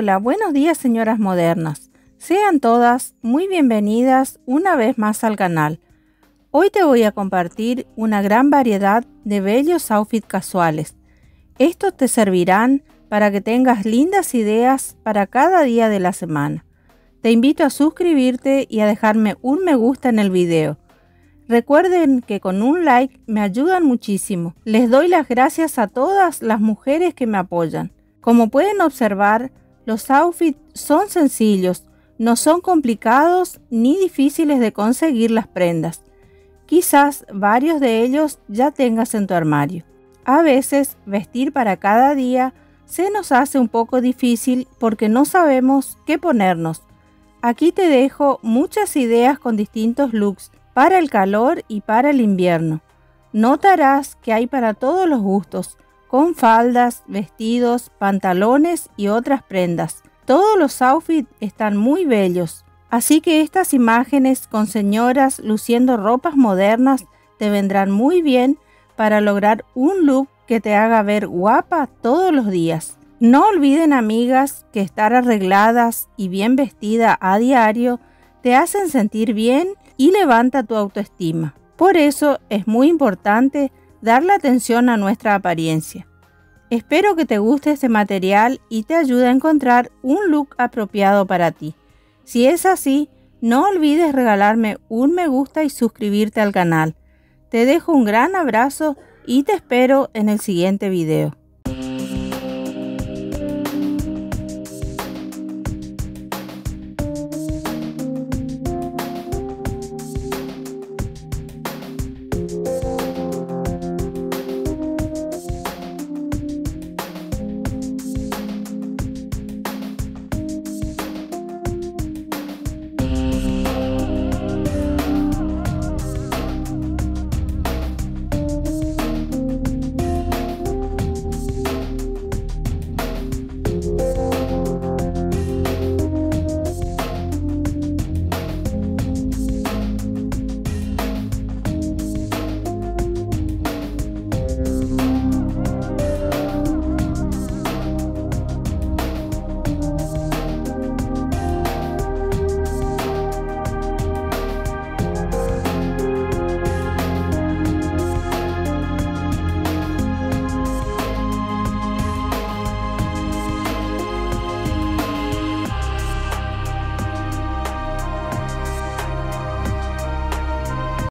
Hola, buenos días señoras modernas. Sean todas muy bienvenidas una vez más al canal. Hoy te voy a compartir una gran variedad de bellos outfits casuales. Estos te servirán para que tengas lindas ideas para cada día de la semana. Te invito a suscribirte y a dejarme un me gusta en el video. Recuerden que con un like me ayudan muchísimo. Les doy las gracias a todas las mujeres que me apoyan. Como pueden observar, los outfits son sencillos, no son complicados ni difíciles de conseguir las prendas. Quizás varios de ellos ya tengas en tu armario. A veces vestir para cada día se nos hace un poco difícil porque no sabemos qué ponernos. Aquí te dejo muchas ideas con distintos looks para el calor y para el invierno. Notarás que hay para todos los gustos, con faldas, vestidos, pantalones y otras prendas. Todos los outfits están muy bellos, así que estas imágenes con señoras luciendo ropas modernas te vendrán muy bien para lograr un look que te haga ver guapa todos los días. No olviden, amigas, que estar arregladas y bien vestida a diario te hacen sentir bien y levanta tu autoestima. Por eso es muy importante darle atención a nuestra apariencia. Espero que te guste este material y te ayude a encontrar un look apropiado para ti. Si es así, no olvides regalarme un me gusta y suscribirte al canal. Te dejo un gran abrazo y te espero en el siguiente video.